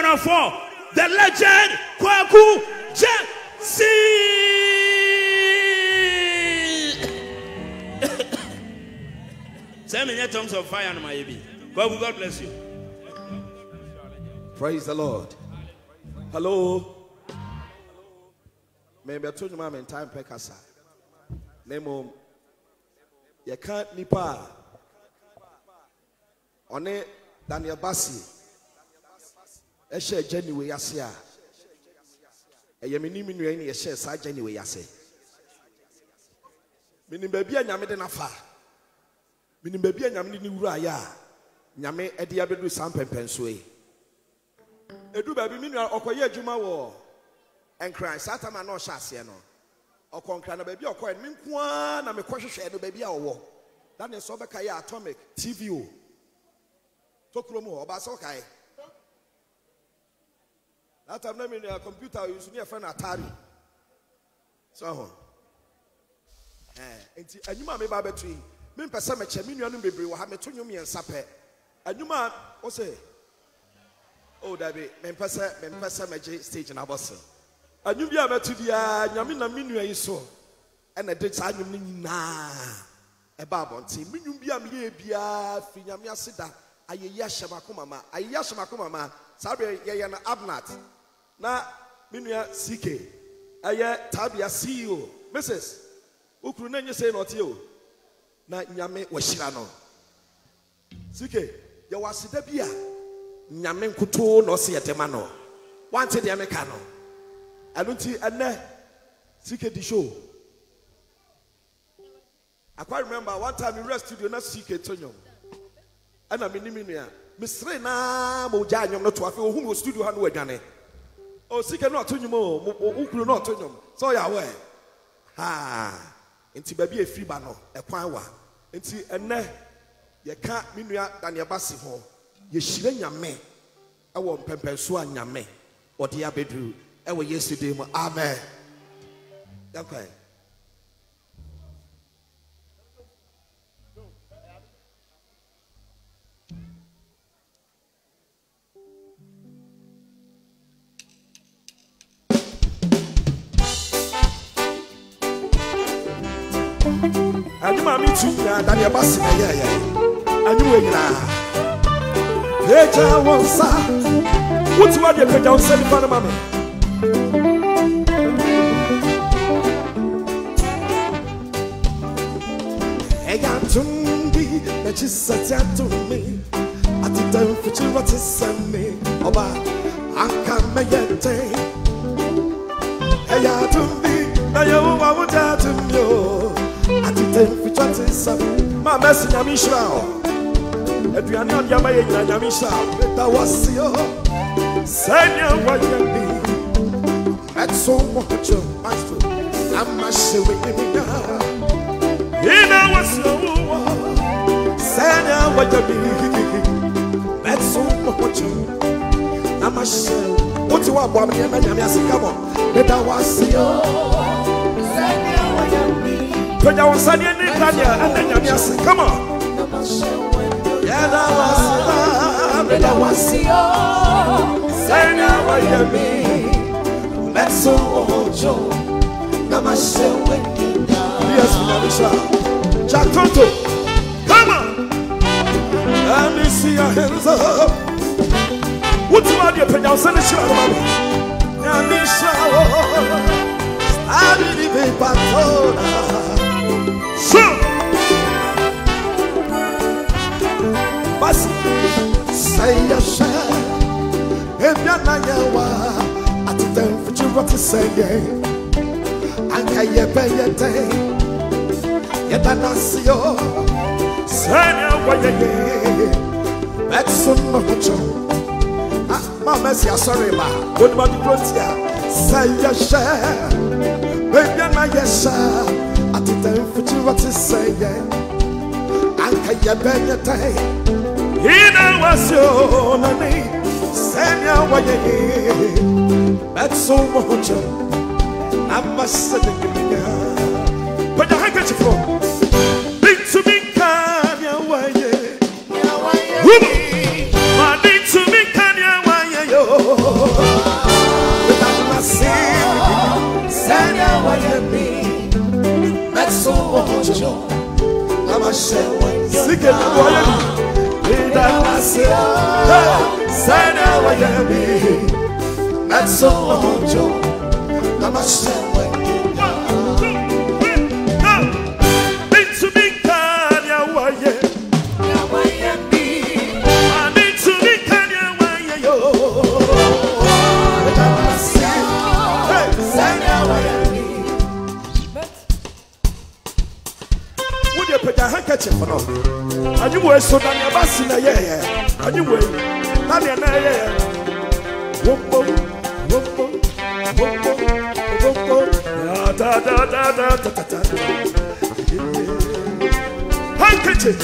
Ghana for the legend Kwaku Gyasi. Send me your tongues of fire on my baby. God bless you. Praise the Lord. Hello. Maybe I told you, in time pekasa. Nemo. You can't nipa. On it, Daniel Bassy. Eshe genuine yasia. Yemini minu any eshe sa genuine yase. Minim baby and yamid nafa. Minim baby and yamid ni uraya. Nyame edi abedu sampen pensue. Edu baby minu okoye juma wo. And cry, Satama no shasi no. Or concrana baby or coin, Minkwan, and a question no baby or war. That is Sobakaya atomic TV. Tokromo or Basokai. That time, I mean, a computer using your friend Atari. So, and you might be Babatry. Min Pasamacha, Minion Baby, will have me to me and Sape. And you might say, oh, that be Mempasa stage in Abbas. And you be able to the Yamina Minu so, and I did sign you na a babon team. Minu be a bia, Finyamia Sida, a Yashamakumama, a Yashamakumama, Sabre Yan Abnat. Na Minia CK, a Tabia CEO, Mrs. Ukrunanya say not you. Na Yame Washirano. CK, you was the beer. Yamen Kutu no see at Temano. Wanted the Americano. I don't see a ne CK the show. I quite remember one time in rest studio, not CK Tonyo. And I'm in Minia. Miss Rena Mojanium, not to a few who studio hand were done. Oh, CK not Tonyo, Uklu not Tonyo. So you're aware. Ha, into baby a free banner, a quawa. Into a ne, you can't Minia than your Bassy home. You shilling your me. I want Pemper Swan your me. Or the Abedu. I was yesterday. Amen. Okay. And you might meet you, Daniel Bassy. And you will now. Peja wonsa. What's what you put down 7 for the mommy? Hey, Antundi, that you said to me. At the time for you, what is send me? Oba, I can't make it. Hey, Antundi, now you want to know. At the time for what is send me. My message, I'm Israel. If you are not Yamaya, Yamisha, that was your Sanya Wayami. That's so much of my food. I'm a showing him now. He was no Sanya Wayami. That's so much of I'm a show. What you are, Bobby, and Yamias, come on. That was your Sanya Wayami. But I was Sanya and Yamias, come on. That was your Sanya Wayami. That's so much. Namashe when yes, Namisha. Jack Tonto, come on. Let me see your hands up. What's the matter? Put down some show, mommy. Namisha, I believe in Patona. Sure. Bassy, say your share. If you're not your at the time for you what to say. Ye pay your day, yet I don't see you. Sanya Wayami. That's so much. Mama, sorry, ma. Good morning, Grotia. Say your share. Baby, I'm yes, sir. At the time for you, what to say, Anka ye pay your day. He know what's your name. Sanya Wayami. That's so much. I must say, but the handkerchief for big to me, can you wait? My big to me, can you wait? That's so Joe. And you were so damn Bassy, and you were not in a handkerchief.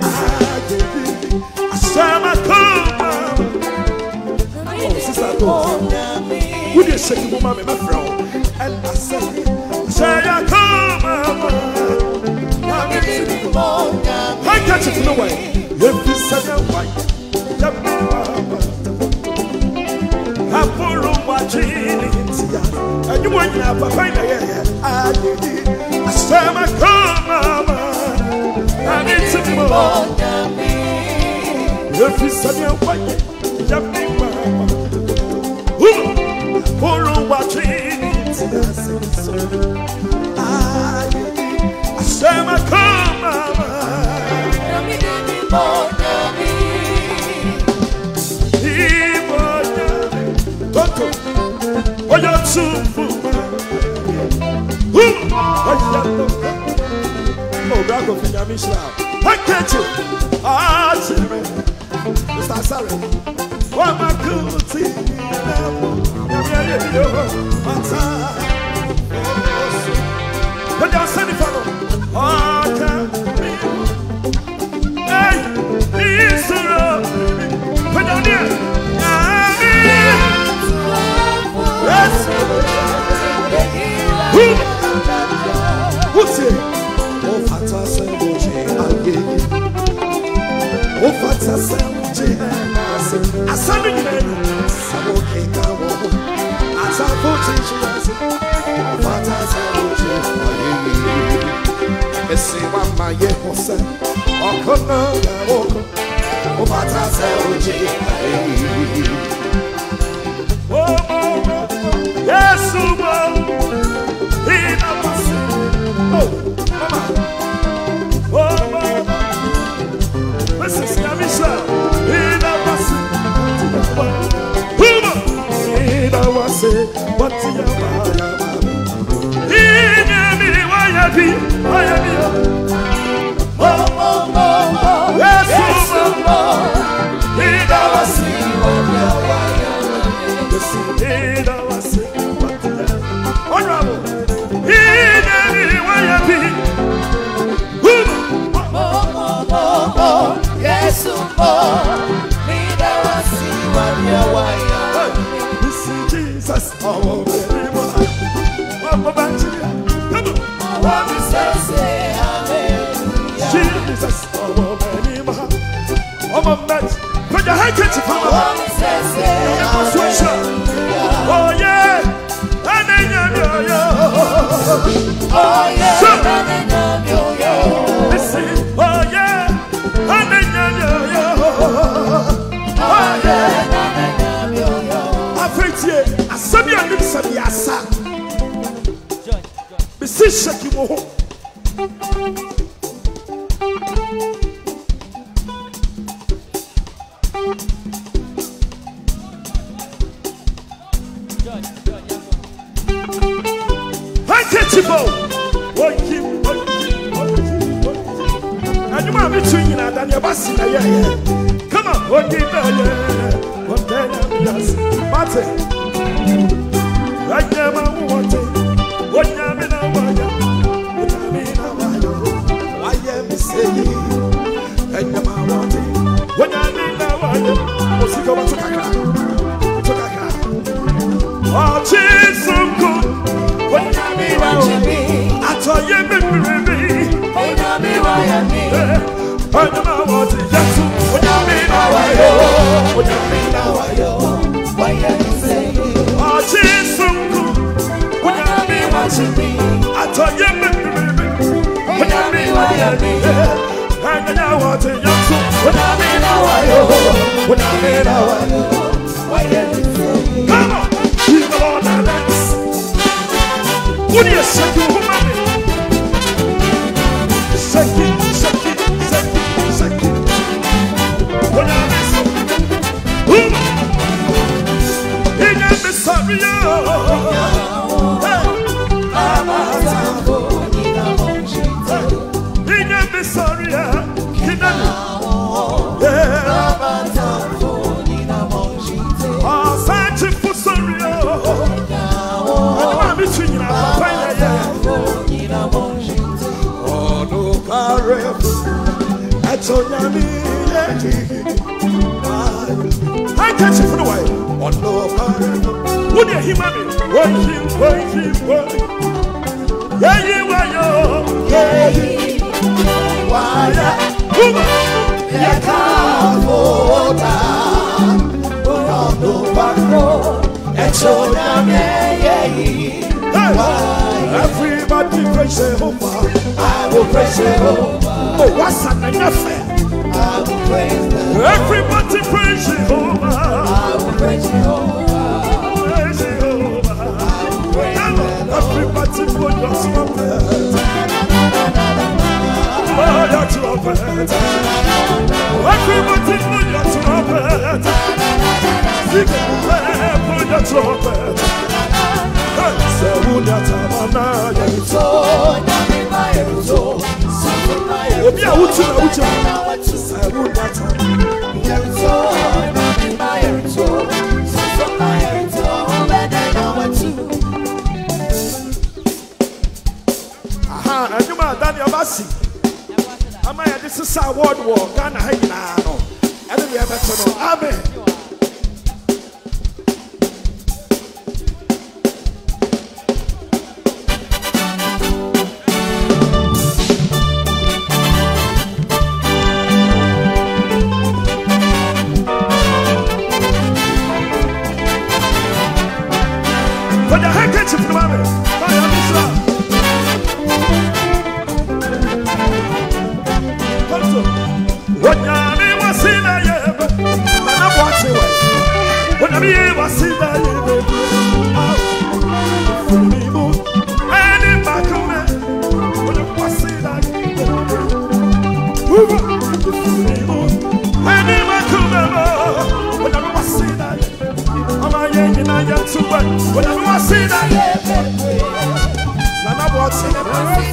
I saw my come. Oh, sister, would you say to mommy, my friend? And I said, come. Handkerchief no way. If you said your wife, I'm for watching it. And you went up a fine air. I said, my come. I need to be more. If you said your wife, for watching it. I said, my come. Oh, you're too full. Oh, Braco, Finamisha. I catch you. Ah, Jimmy. Mr. Sorry. What my good tea. But you're sending for them. Oh, hey, he's the road. Put down here. Who's it? Oh, Fata Samuji, oh, Fata Samuji, I saw the man, Samoke Kawo, I saw Footage, oh, Fata Samuji, I see what my year was said, oh, Kona, oh, Fata Samuji, yes, oh, mama. Oh, mama. This is Namisha. What Jesus, oh, Jesus, oh, put your handkerchief on. Oh, yeah, and then oh, yeah, listen, oh, yeah, and then oh, yeah, I think I saw you and listen, yes, sir. Bassy, shake you home. And you might be between you and your Bassy. Come on, what did what then? Yes, Marty. I never wanted what you mean. Why am I saying? I never wanted what I mean. What's it going to Kaka? Oh, Jesus, good. What you mean? I told you, baby. Oh, I told you, baby. Come on, he's the Lord that lets. What do you say to him? Shake it, shake it, shake it, shake it. When I miss him, he got me sorry. He got me sorry. He got me. I catch it from the way. Would you hear me? Yeah, you are yo. Yeah, why? Everybody praise Jehovah. I will praise Jehovah. Oh, what's that enough? I will praise Jehovah. Everybody praise Jehovah. I will praise Jehovah. Praise Jehovah. Everybody put your trumpet. Oh, your trumpet. Everybody put your trumpet. Put your trumpet. Bassy. This is our world war. Ghana, and we have better know. Amen. Put your handkerchief in the moment. What Yami was in a year, but I'm watching away. What Yami was in a year, and in back on it, what I was in a year, and in back on it, what I was in a year. I'm a young and I am too bad. What I was in a year, and I'm watching it.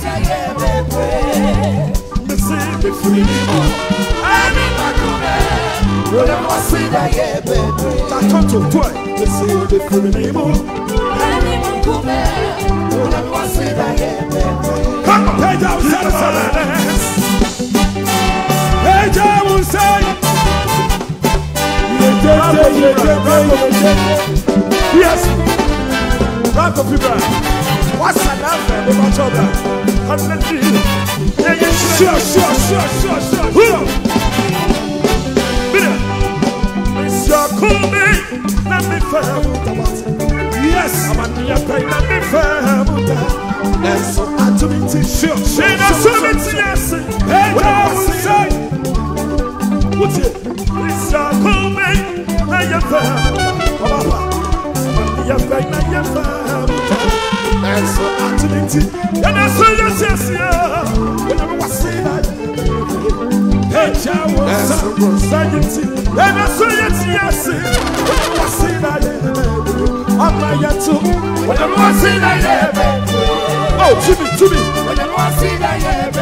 The free and in back on it. What I was in a year, baby. I come to toy. The free and in back on it. What I was in a year, baby. Come on, hey, Joe, hey, Joe, will say. Yes. Rock of people. What's that after? The much of that. Sure. Mr. Kobe, let me fair. Yes, I'm a near pain, let me fair. That's so activity. Sure. Yes. Hey, what I say. What's it? Mr. Kobe, let me fair. And so activity, and I say yes, whenever I say that, hey, and I say yes, whenever I say that, I'm not yet to, whenever I say that, oh, to me, whenever I say that,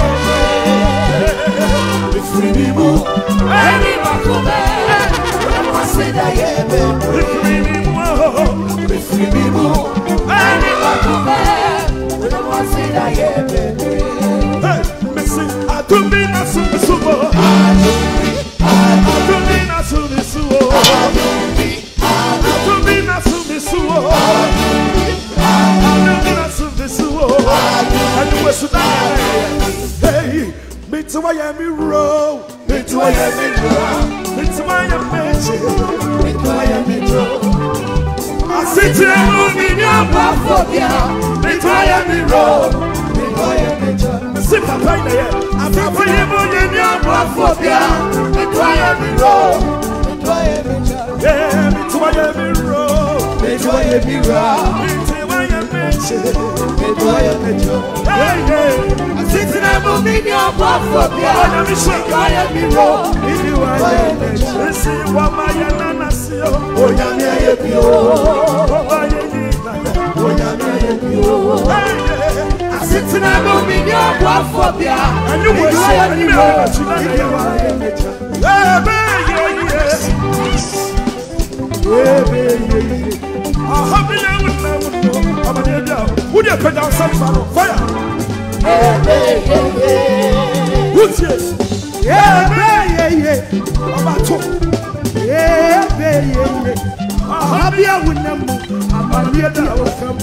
be free, be moved, and be back on there, whenever I say that, be free, be moved, be free, be moved. Hey, Missy, I don't mean not to be so. I don't mean not to be so. I don't mean not to be so. I don't mean not to be so. And you were so nice. Hey, me too, I am in row. Me too, I am in row. Me too, I am magic. Me too, I am in row. I sit here moving your platform, yeah. Me try and me roll, me try and me jump. Sit papa in the air. I'm not for you, Phobia, me try me roll, me try me roll, yeah, me try me roll, me try me roll, me try me roll. hey, hey, Sitting up on me, your phobia, me try me roll, if you are me, see what my nana see, oh, yeah, me pure, oh, yeah, me pure. Sitting up on me, your phobia, and you will say, would you put down some fire? Who's it? About two. Habia wunemu, abaliya da wakam.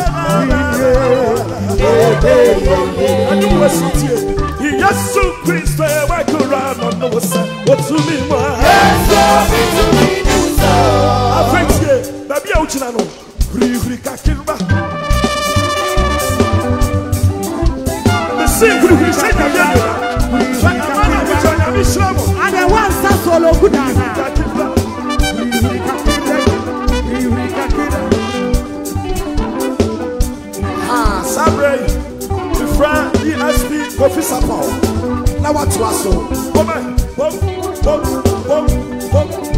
And you were sitting. Yes, Christ, I could run on the sun. What's to me, my I think you, Baby Ochinano, Free Kakilba. The same we say that and I want some solo good. Sabre, the friend, ESP, Professor Paul. Now what to us?